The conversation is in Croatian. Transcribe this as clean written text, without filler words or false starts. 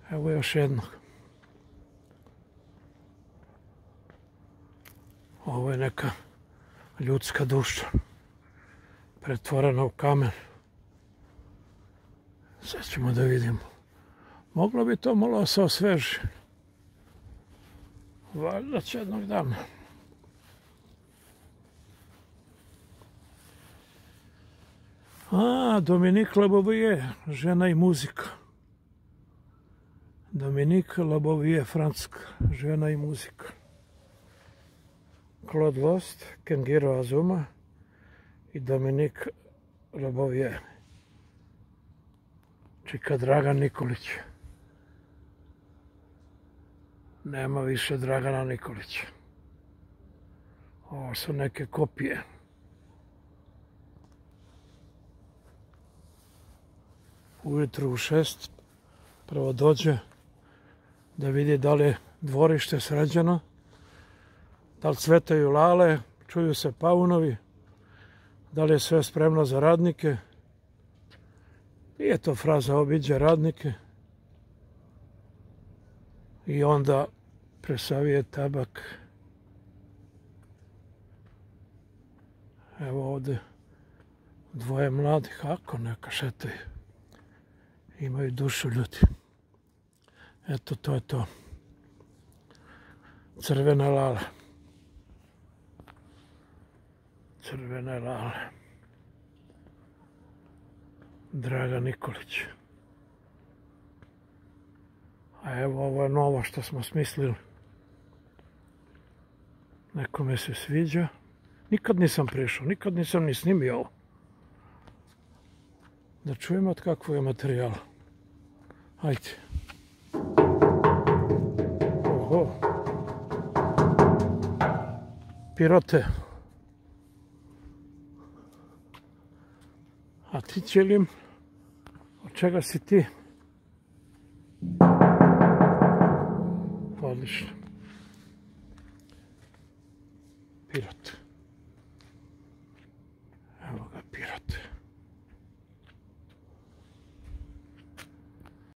Evo još jednog. Ovo je neka ljudska duša, pretvorena u kamen. Sad ćemo da vidimo. Moglo bi to malo se osveži. Valjda će jednog dana. Dominique Lebovier, žena i muzika. Dominique Lebovier, francuska, žena i muzika. Claude Lost, Kenjiro Azuma i Dominique Lebovier. Čika Dragan Nikolić. Nema više Dragana Nikolića. Ovo su neke kopije. Ujutru u 6 prvo dođe da vidi da li je dvorište sređeno, da li cvetaju lale, čuju se paunovi, da li je sve spremno za radnike. Nije to fraza, obiđe radnike i onda presavije tabak. Evo ovdje dvoje mladih, ako neka šetaju. Imaju dušu ljudi. Eto, to je to. Crvene lale. Crvene lale. Dragan Nikolić. A evo, ovo je novo što smo smislili. Nekome se sviđa. Nikad nisam prišao, nikad nisam ni snimio ovo. Da čujemo od kakvog je materijala. Hajde. Oho. Pirote. A ti, Ćelim, od čega si ti? Odlično.